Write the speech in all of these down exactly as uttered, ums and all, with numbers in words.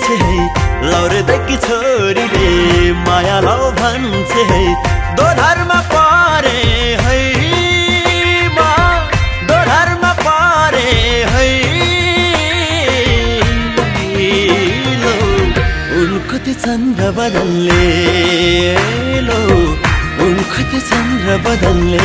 भन्छे है लौरे दैकी छोरीले माया लाउ भन्छे है दोधारमा पारे है मा दोधारमा पारे है लो उनको ते चन्द्र बदलले लो उनको ते चन्द्र बदलले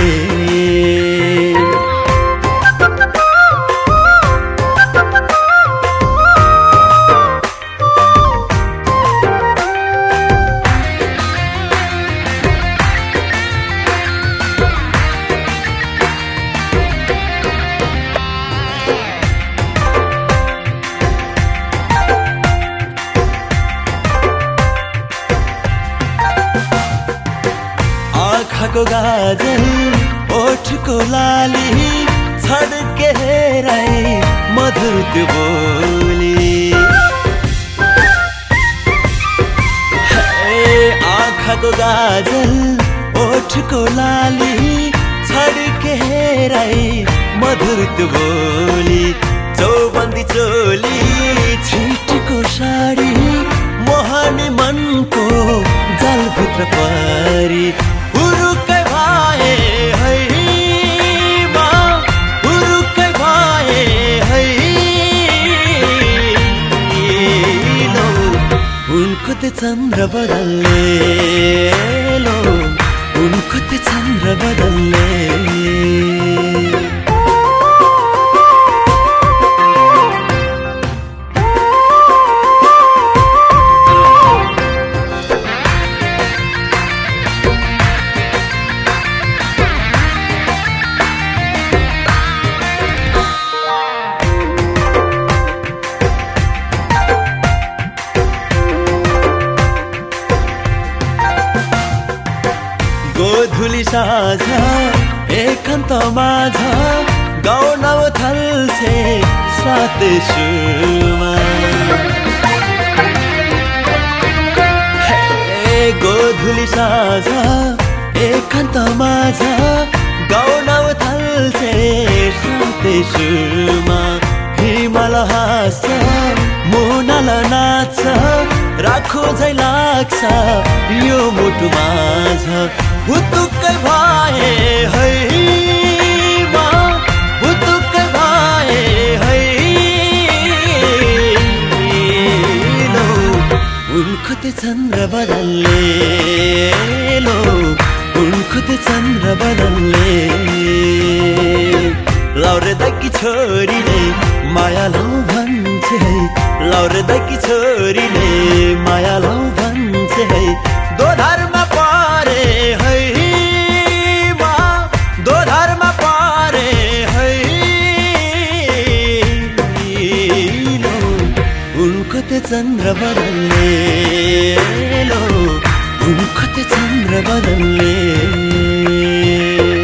आँखाको गाजल ओठको लाली छड्के हेराई मधुर त्यो बोली आँखाको गाजल ओठको लाली छड्के हेराई मधुर त्यो बोली चौबन्दी चोली छिटको साडी मोहनी मनको जलभित्र परी हुरुकै भए है मा हुरुकै भए है लो उनको ते चन्द्र बदलले लो उनको ते चन्द्र बदलले गोधुली साझ एकान्त माझ गाउन थाल्छे सात सुरमा गोधुली साझ एकान्त माझ गाउन थाल्छे सात सुरमा हिमाल हाँस्छ मुनाल नाच्छ राखो झै लाग्छ यो मुटु माझ हुतुक्कै भए है मा हुतुक्कै भए है लो उनको ते चन्द्र बदलले लो उनको ते चन्द्र बदलले लौरे दैकी छोरीले माया लाउ भन्छे है लौरे दैकी छोरीले माया लाउ भन्छे है दोधारमा पारे है मा दोधारमा पारे है लो उनको ते चन्द्र बदलले लो उनको ते चन्द्र बदलले